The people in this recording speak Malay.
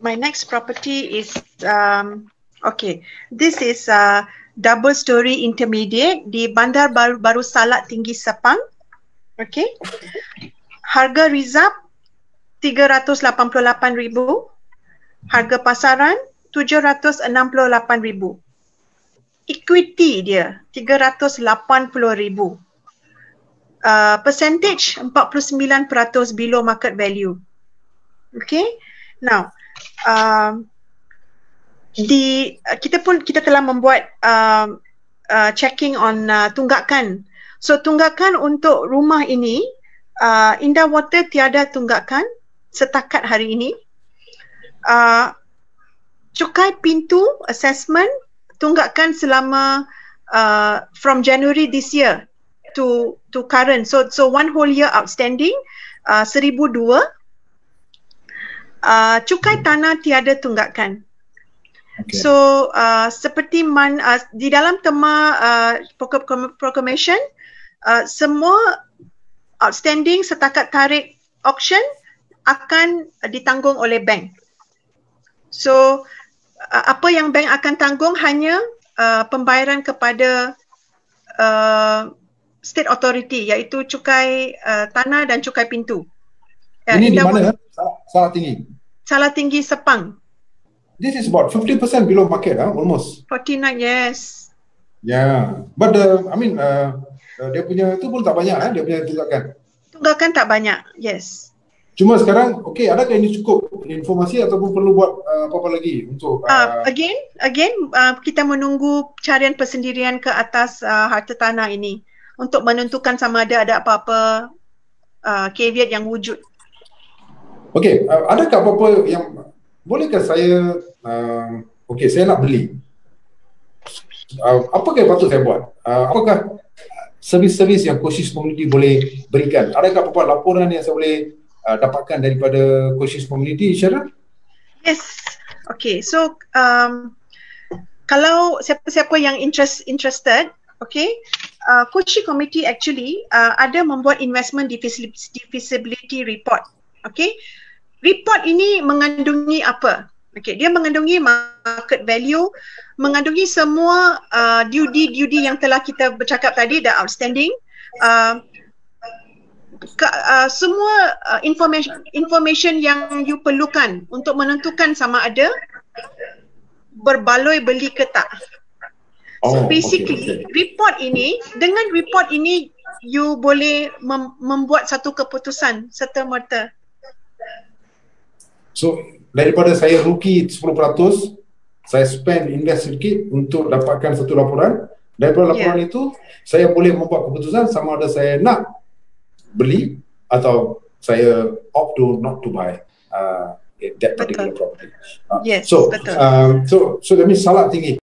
My next property is okay. This is double story intermediate di Bandar baru Salak Tinggi Sepang. Okay. Harga rizab 388,000. Harga pasaran 768,000. Equity dia 380,000. Percentage 49% below market value. Okay. Now, kita telah membuat checking on tunggakan. So tunggakan untuk rumah ini, Indah Water tiada tunggakan setakat hari ini. Cukai pintu assessment tunggakan selama from January this year to current. So one whole year outstanding 1,002. Cukai tanah tiada tunggakan. Okay. So seperti di dalam tema proclamation, semua outstanding setakat tarikh auction akan ditanggung oleh bank. So apa yang bank akan tanggung hanya pembayaran kepada state authority, iaitu cukai tanah dan cukai pintu. Ini di mana? Salak Tinggi. Salak Tinggi Sepang. This is about 50% below market, almost. 49, yes. Yeah, but dia punya itu pun tak banyak, dia punya tunggakan. Tunggakan tak banyak, yes. Cuma sekarang, okey, adakah ini cukup informasi ataupun perlu buat apa-apa lagi untuk? Again, kita menunggu carian persendirian ke atas harta tanah ini untuk menentukan sama ada apa-apa caveat yang wujud. Okey, adakah apa-apa yang bolehkah saya saya nak beli. Apakah yang patut saya buat? Apakah servis-servis yang Coaches Community boleh berikan? Adakah apa-apa laporan yang saya boleh dapatkan daripada Coaches Community, Syara? Yes. Okay, so kalau siapa-siapa yang interested, okay, Coaches Committee actually ada membuat investment divisibility report. Okay, report ini mengandungi apa? Okay, dia mengandungi market value, mengandungi semua duty yang telah kita bercakap tadi, dah outstanding, semua information yang you perlukan untuk menentukan sama ada berbaloi beli ke tak. So basically, dengan report ini you boleh membuat satu keputusan serta-merta. So daripada saya rugi 10%, saya invest sedikit untuk dapatkan satu laporan. Daripada laporan itu, saya boleh membuat keputusan sama ada saya nak beli atau saya opt to not to buy that particular property. Yes, so betul. So that means Salak Tinggi.